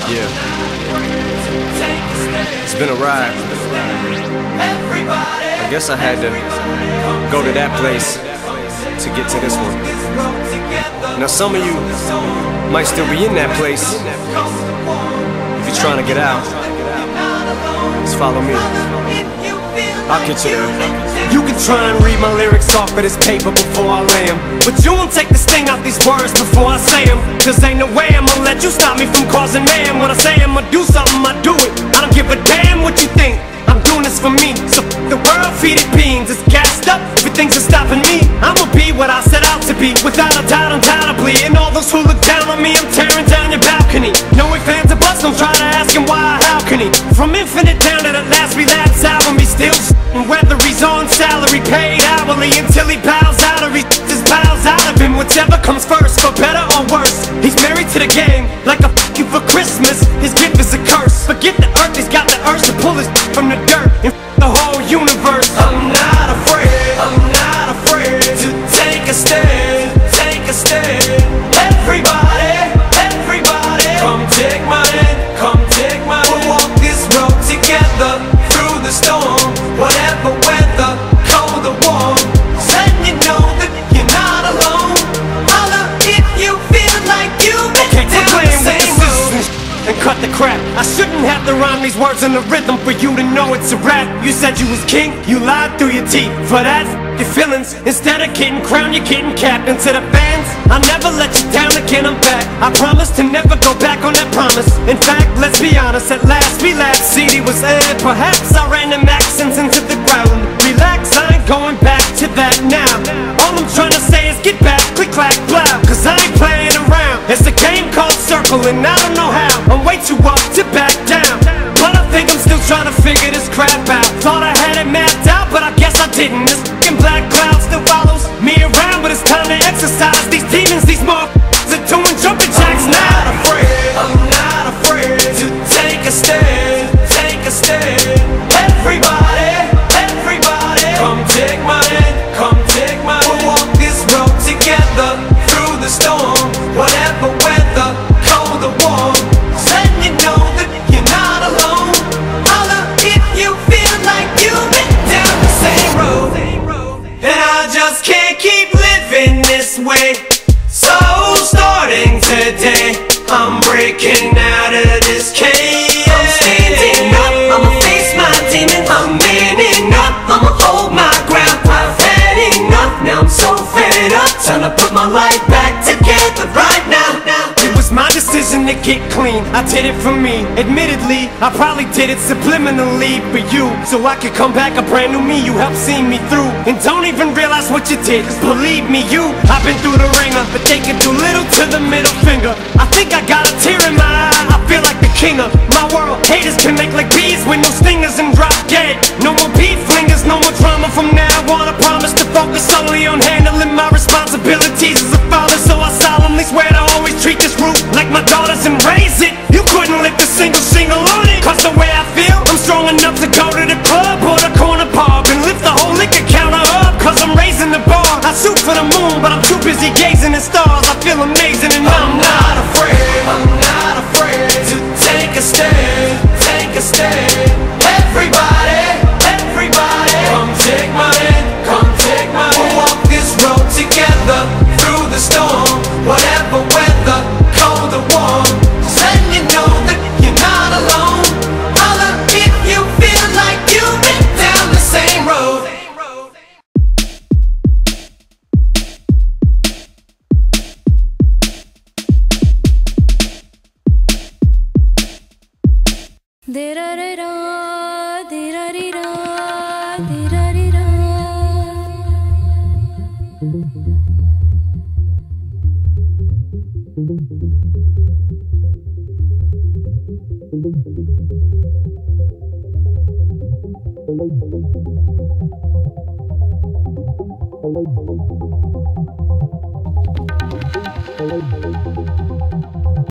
Yeah. It's been a ride. I guess I had to go to that place to get to this one. Now some of you might still be in that place. If you're trying to get out, just follow me. I'll get you there. You can try and read my lyrics off of this paper before I lay 'em, but you won't take the sting out these words before I say 'em. Cause ain't no way I'ma let you stop me from causing mayhem. When I say I'ma do something, I do it. I don't give a damn what you think. I'm doing this for me. So the world, feed it beans. It's gassed up, everything's just stopping me. I'ma be what I set out to be, without a doubt, undoubtedly. And all those who look down on me, I'm tearing down your balcony. No ifs, ands, or buts, don't try to ask him why or how can he. From Infinite down to the last relapse album, he's still whether he's on salary, paid hourly, until he bows out or he just bows out of him. Whichever comes first, for better or worse. He's married to the game, like a f you for Christmas. His gift is a curse. Forget the earth, he's got the urge to pull his from the dirt and the whole universe. I'm not afraid to take a stand, take a stand. Everybody, come take my hand, come take my hand. We'll walk this road together through the storm. Whatever weather, cold or warm, letting you know that you're not alone. Holla if you feel like you've been down the same road. And cut the crap. I shouldn't have to rhyme these words in the rhythm for you to know it's a rap. You said you was king, you lied through your teeth. For that, your feelings. Instead of getting crowned, you're getting capped. And to the fans, I'll never let you down again, I'm back. I promise to never go back on that promise. In fact, let's be honest, at last we laughed. CD was aired, perhaps I ran them accents into the ground. Relax, I ain't going back to that now. All I'm trying to say is get back, click, clack, blow. Cause I ain't playing around. It's a game called Circle and I don't know how. I'm way too up to back down, but I think I'm still trying to figure this crap out. Thought I had it mapped out, but I guess I didn't. This fucking black cloud still follows me around, but it's time to exercise these demons. These motherfuckers are doing jumping jacks now. I'm not afraid to take a stand, take a stand. Everybody, come take my hand, come take my hand. We'll walk this road together through the storm. Whatever weather, cold or warm, letting you know that you're not alone. Holla if you feel like you've been down the same road. And I just can't keep living this way. So starting today, I'm breaking out of this cage. I'm standing up, I'ma face my demon. I'm manning up, I'ma hold my ground. I've had enough, now I'm so fed up. Time to put my life back together right now. It was my decision to get clean, I did it for me. Admittedly, I probably did it subliminally for you, so I could come back a brand new me. You helped see me through, and don't even realize what you did. Cause believe me, I've been through the ringer, but they can do little to the middle finger. I think I got a tear in my eye, I feel like the king of my world. Haters can make like bees with no stingers and drop dead. No more beef flingers, no more drama from now on. I promise to focus solely on handling my responsibilities as a father. So I solemnly swear to always treat this roof like my daughters and raise it. You couldn't lift a single shingle on it. Cause the way I feel, I'm strong enough to go to the club or the corner pub and lift the whole liquor counter up. Cause I'm raising the bar. I shoot for the moon, but I'm too busy gazing at stars. I feel amazing and I'm not afraid to take a stand, take a stand. Everybody, come take my hand, come take my hand. We'll walk this road together through the storm. Whatever weather, cold or warm, just letting you know that you're not alone. Holla if you feel like you've been down the same road. Thank you.